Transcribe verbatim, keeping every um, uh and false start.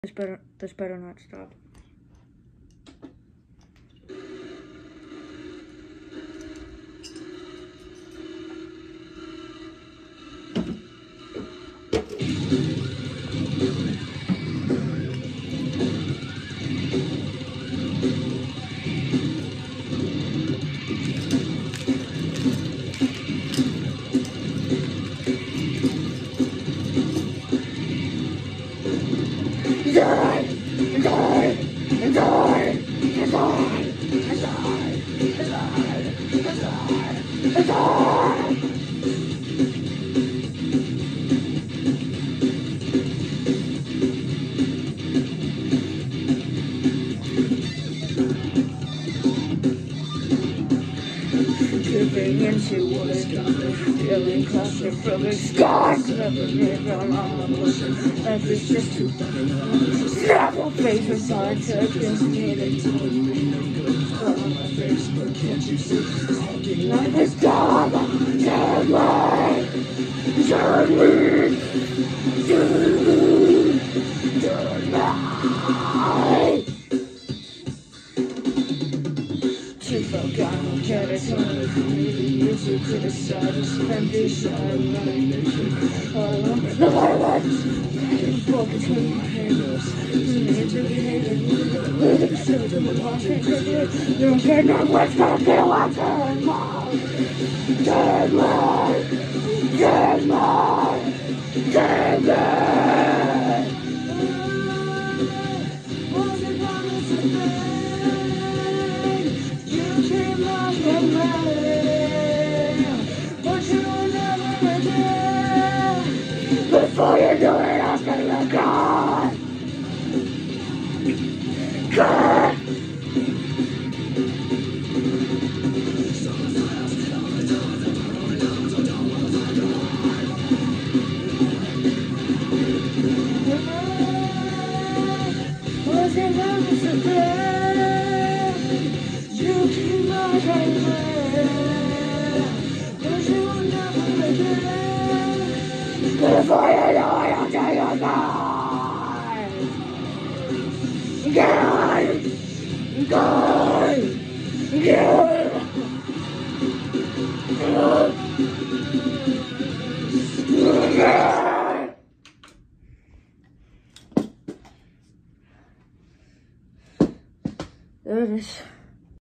This better, this better not stop. Die! Die! Die! Die! Die! Die! Die! Dripping into water, feeling claustrophobic, scars replicated from all emotion. Life is just too fucking snap your face with side turns me to on my face, but can't you see? Life is dumb, deadly, deadly, deadly, deadly. Too forgotten, catatonic, maybe used to criticize, spend this time running all over the violence. Walk between my hands, into behavior, so to my pocket, you don't get no what's gonna feel like deadly, deadly, deadly, deadly. Was it promised to be? Before you do it, I'm gonna go. God. Was it promised to be? You keep my but you will never again. Before you know it, I'll tell you God. God. God. God. God. There it is.